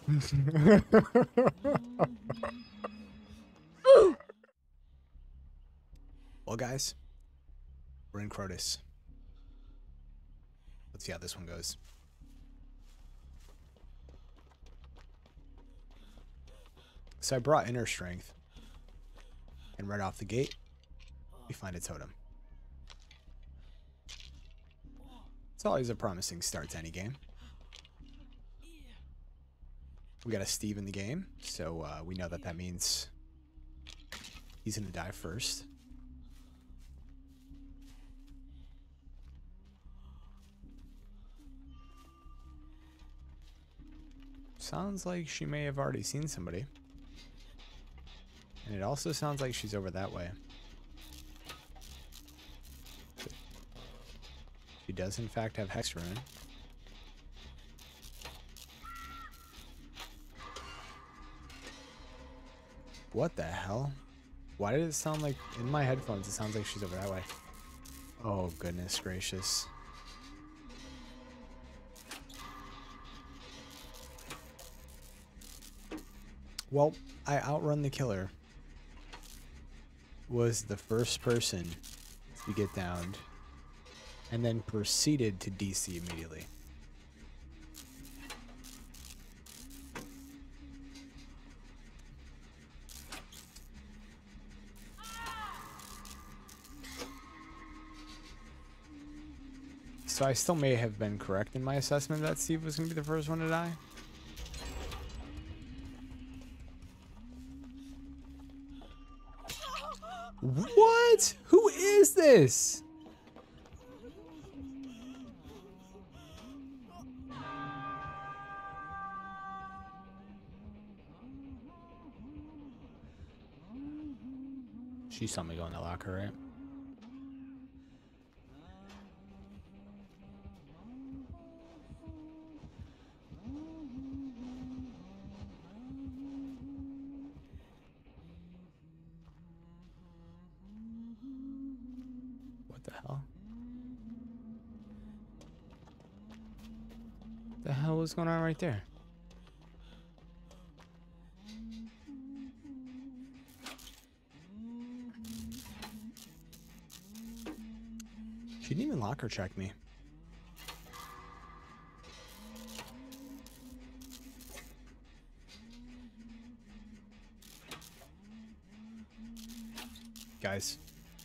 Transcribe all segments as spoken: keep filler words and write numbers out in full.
Well, guys, we're in Crotus. Let's see how this one goes. So I brought inner strength, and right off the gate, we find a totem. It's always a promising start to any game. We got a Steve in the game, so uh, we know that that means he's gonna die first. Sounds like she may have already seen somebody. And it also sounds like she's over that way. She does in fact have Hex Rune. What the hell? Why did it sound like, in my headphones, it sounds like she's over that way. Oh, goodness gracious. Well, I outrun the killer. Was the first person to get downed, and then proceeded to D C immediately. So I still may have been correct in my assessment that Steve was going to be the first one to die. What? Who is this? She saw me go in the locker, right? What the hell? The hell was going on right there? She didn't even locker check me. Guys.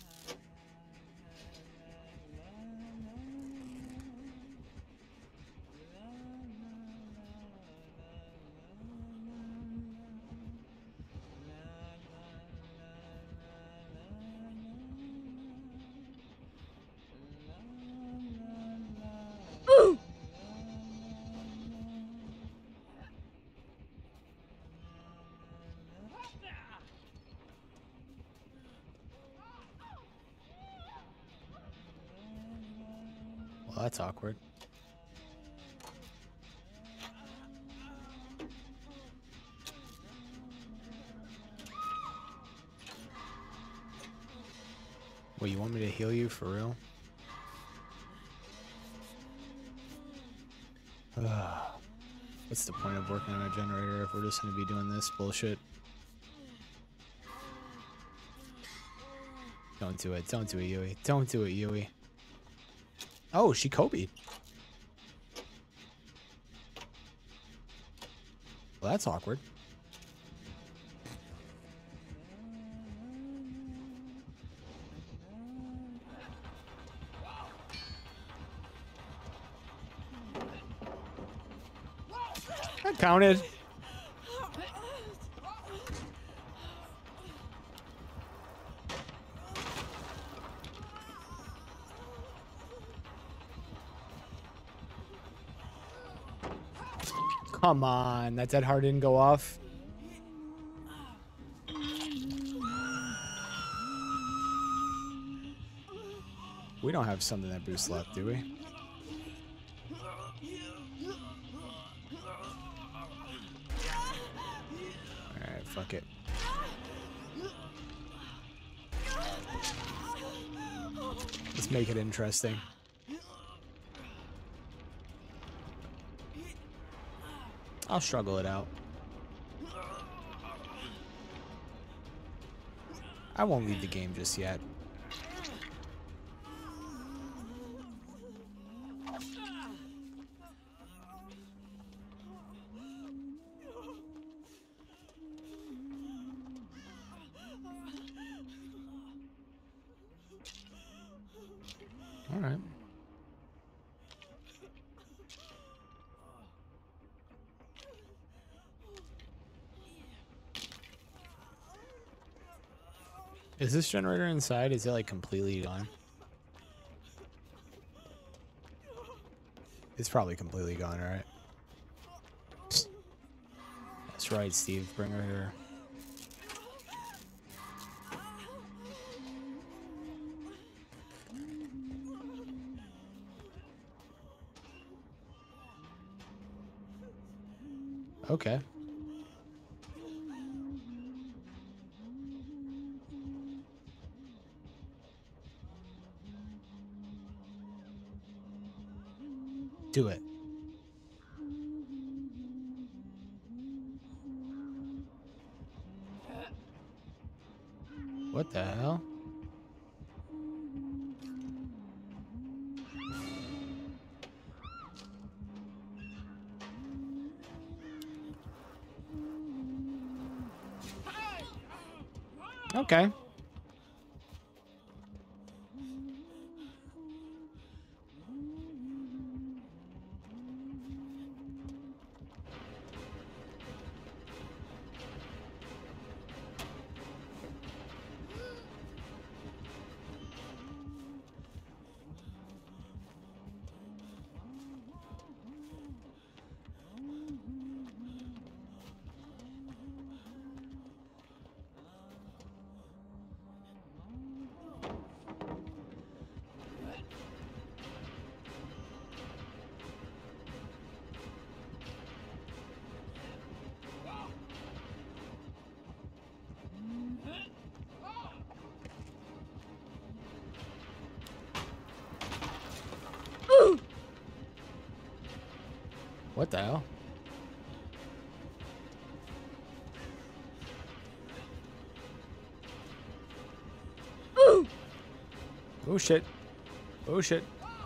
Well, that's awkward. Wait, you want me to heal you for real? Ugh. What's the point of working on a generator if we're just going to be doing this bullshit? Don't do it. Don't do it, Yui. Don't do it, Yui. Oh, she Kobe. Well, that's awkward. That counted. Come on, that dead heart didn't go off. We don't have something that boosts left, do we? Alright, fuck it. Let's make it interesting. I'll struggle it out. I won't leave the game just yet. All right. Is this generator inside? Is it like completely gone? It's probably completely gone, right? That's right, Steve. Bring her here. Okay. Do it. What the hell? Okay. What the hell? Oh shit. Oh shit.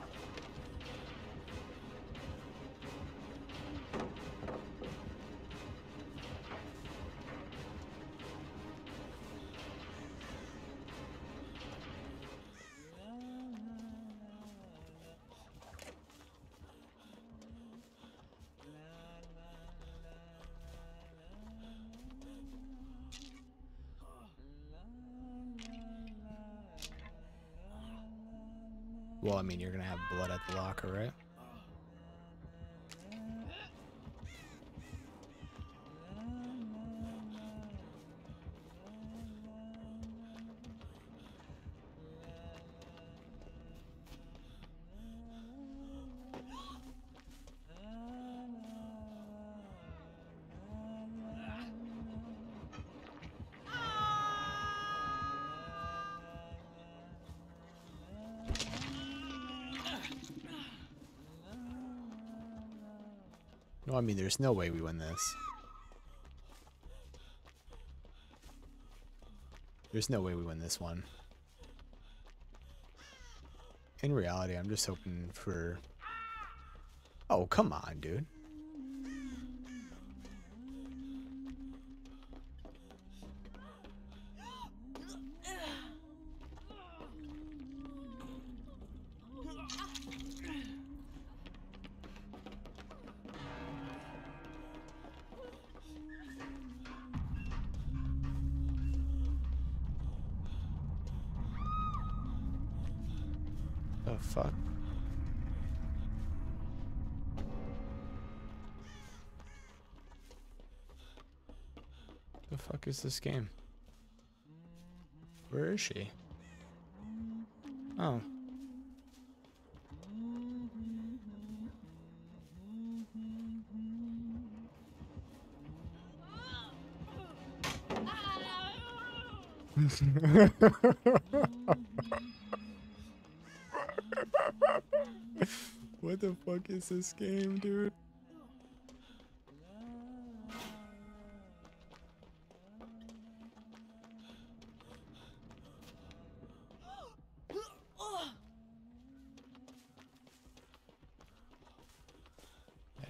Well, I mean, you're gonna have blood at the locker, right? No, I mean, there's no way we win this. There's no way we win this one. In reality, I'm just hoping for... Oh, come on, dude. The fuck? The fuck is this game? Where is she? Oh. What the fuck is this game, dude?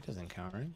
isn't countering.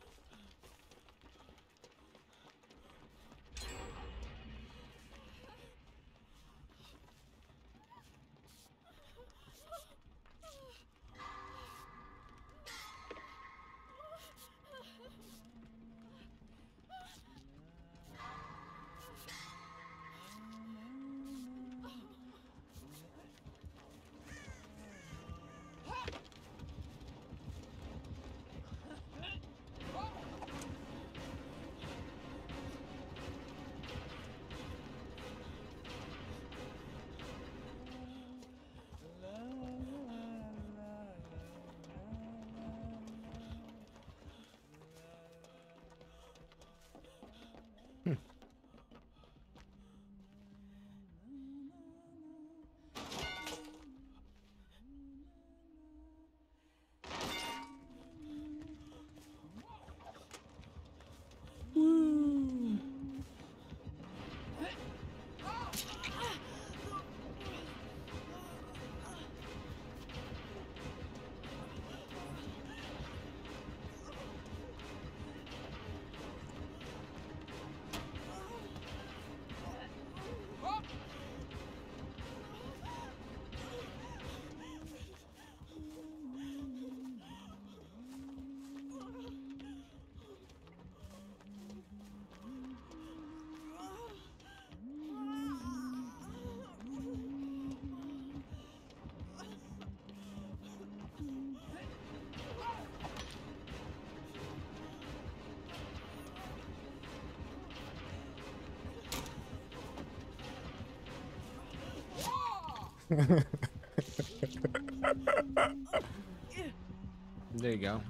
There you go.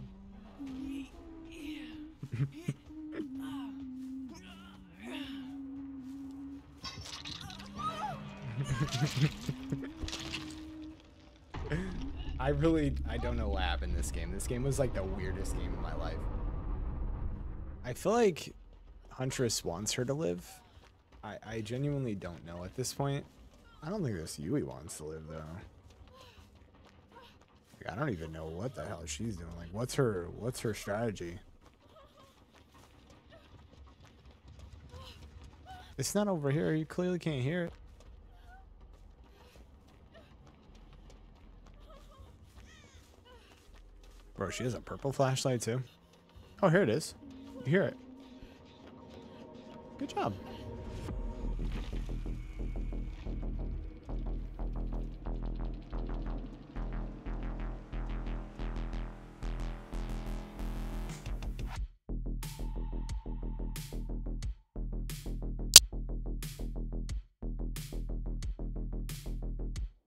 I really, I don't know what happened in this game. This game was like the weirdest game in my life. I feel like Huntress wants her to live. I, I genuinely don't know at this point. I don't think this Yui wants to live though. Like, I don't even know what the hell she's doing. Like, what's her, what's her strategy? It's not over here. You clearly can't hear it. Bro, she has a purple flashlight too. Oh, here it is. You hear it. Good job.